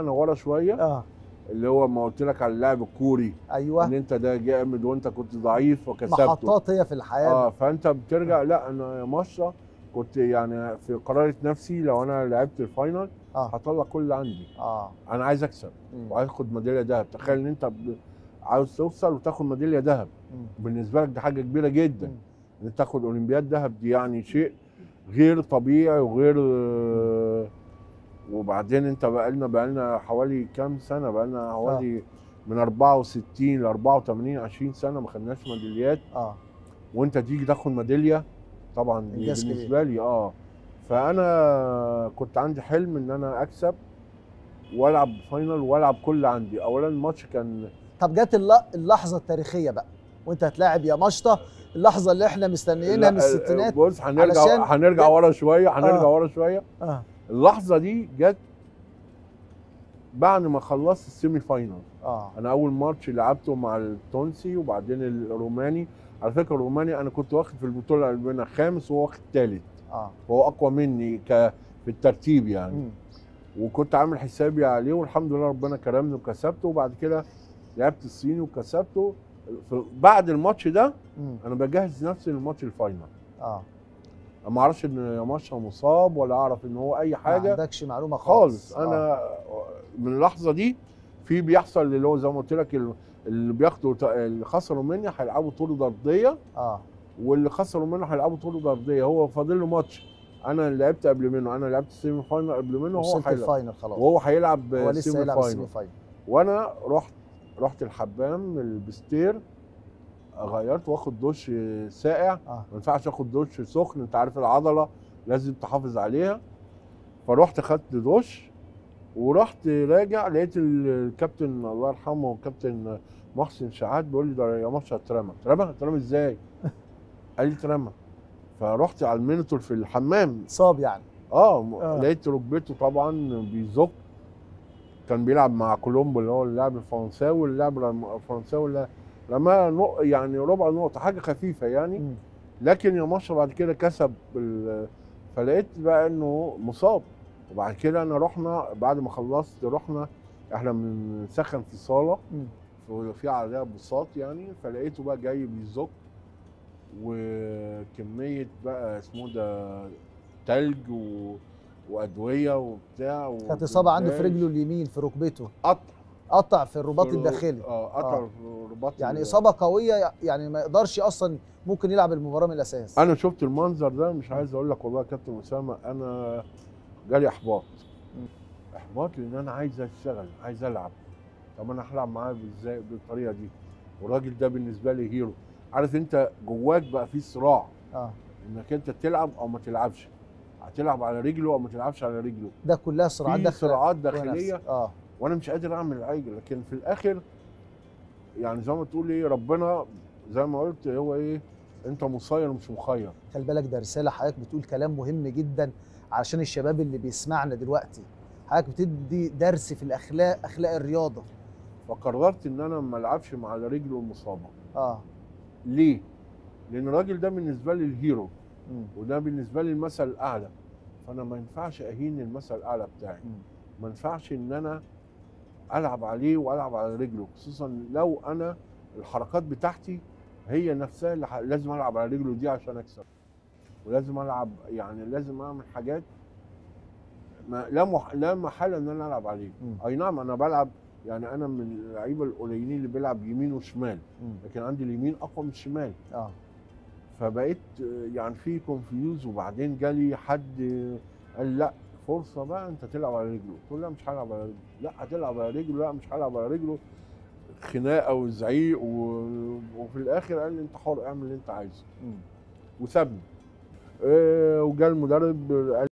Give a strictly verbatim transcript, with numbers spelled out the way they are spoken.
انا ورا شويه. اه اللي هو ما قلت لك على اللاعب الكوري، ايوه، ان انت ده جامد وانت كنت ضعيف وكسبته. محطات هي في الحياه. اه فانت بترجع. لا انا يا مشرا كنت يعني في قرارة نفسي لو انا لعبت الفاينل اه هطلع كل اللي عندي. اه انا عايز اكسب مم. وعايز اخد ميداليه ذهب. تخيل ان انت ب- عاوز توصل وتاخد ميداليه ذهب، مم. بالنسبه لك دي حاجه كبيره جدا. مم. ان انت تاخد اولمبياد ذهب دي يعني شيء غير طبيعي وغير. وبعدين انت بقالنا بقالنا حوالي كام سنه، بقالنا حوالي من أربعة وستين ل أربعة وثمانين عشرين سنه ما خدناش ميداليات. اه وانت تيجي تاخد ميداليه، طبعا دي انجاز كبير. بالنسبه لي اه فانا كنت عندي حلم ان انا اكسب والعب فاينل والعب كل اللي عندي. اولا الماتش كان طب جت الل- اللحظه التاريخيه بقى وانت هتلاعب يا مشطه، اللحظه اللي احنا مستنيينها من الستينات. بص هنرجع هنرجع جت... ورا شويه هنرجع آه. ورا شويه. اه اللحظه دي جت بعد ما خلصت السيمي فاينل. اه انا اول ماتش لعبته مع التونسي وبعدين الروماني. على فكره الروماني انا كنت واخد في البطوله الالمانيه خامس وهو واخد ثالث، اه فهو اقوى مني ك في الترتيب يعني. مم. وكنت عامل حسابي عليه والحمد لله ربنا كرمني وكسبته. وبعد كده لعبت الصيني وكسبته. بعد الماتش ده مم. انا بجهز نفسي للماتش الفاينل. اه ما اعرفش ان ياماشا مصاب ولا اعرف ان هو اي ما حاجه عندكش معلومه خالص. خالص. انا آه. من اللحظه دي في بيحصل اللي هو زي ما قلت لك اللي بياخدوا اللي خسروا مني هيلعبوا طول ارضيه، اه واللي خسروا منه هيلعبوا طول ارضيه. هو فاضل له ماتش، انا اللي لعبت قبل منه، انا لعبت السيمي فاينل قبل منه وهو وصلت هيلعب الفاينل خلاص، وهو هيلعب هو لسه سيمي هيلعب السيمي فاينل. فاينل. وانا رحت رحت الحمام البستير، غيرت واخد دش ساقع. اه ما ينفعش اخد دش سخن، انت عارف العضله لازم تحافظ عليها. فرحت خدت دش ورحت راجع لقيت الكابتن الله يرحمه الكابتن محسن شحات بيقول لي ده يا ماتش اترمى. اترمى اترمى ازاي؟ قال لي اترمى. فرحت على المينيتور في الحمام. صاب يعني. اه, آه. لقيت ركبته طبعا بيزق. كان بيلعب مع كولومبو اللي هو اللاعب الفرنساوي. اللاعب الفرنساوي اللي رمى نق... يعني ربع نقطه، حاجه خفيفه يعني. مم. لكن يا مصر بعد كده كسب ال... فلقيت بقى انه مصاب. وبعد كده انا رحنا بعد ما خلصت رحنا احنا بنسخن في الصاله مم. في عليها بساط يعني. فلقيته بقى جاي بيزق وكميه بقى اسمه ده تلج و... وادويه وبتاع. كانت اصابه عنده في وبنداج. رجله اليمين في ركبته، قطع قطع في الرباط في- الداخلي. اه قطع آه. في الرباط. يعني اصابه قويه، يعني ما يقدرش اصلا ممكن يلعب المباراه من الاساس. انا شفت المنظر ده مش عايز اقول لك والله يا كابتن اسامه انا جالي احباط. مم. احباط لان انا عايز اشتغل عايز العب. طب انا هلعب معاه ازاي بالطريقه دي؟ والراجل ده بالنسبه لي هيرو. عارف انت جواك بقى في صراع اه انك انت تلعب او ما تلعبش، هتلعب على رجله او ما تلعبش على رجله. ده كلها صراعات في داخله صراعات جوه داخليه نفسك. اه وانا مش قادر اعمل حاجه. لكن في الاخر يعني زي ما تقول ايه ربنا زي ما قلت هو ايه، انت مسير مش مخير. خلي بالك ده رساله، حضرتك بتقول كلام مهم جدا علشان الشباب اللي بيسمعنا دلوقتي. حضرتك بتدي درس في الاخلاق، اخلاق الرياضه. فقررت ان انا ما العبش مع رجله المصابه. اه ليه؟ لان الراجل ده بالنسبه لي الهيرو مم. وده بالنسبه لي المثل الاعلى. فانا ما ينفعش اهين المثل الاعلى بتاعي. مم. ما ينفعش ان انا العب عليه والعب على رجله، خصوصا لو انا الحركات بتاعتي هي نفسها اللي ح- لازم العب على رجله دي عشان اكسب. ولازم العب يعني لازم اعمل حاجات ما لا مح... لا محاله ان انا العب عليه. مم. اي نعم انا بلعب يعني انا من اللعيبه القليلين اللي بيلعب يمين وشمال، مم. لكن عندي اليمين اقوى من الشمال. اه فبقيت يعني في كونفيوز. وبعدين جالي حد قال لا فرصه بقى انت تلعب على رجله. قلت له لا مش هلعب على رجله. لا هتلعب على رجله. لا مش هلعب على رجله. خناقه وزعيق و... وفي الاخر قال لي انت حر اعمل اللي انت عايزه مم. وسابني. إيه وجا المدرب قال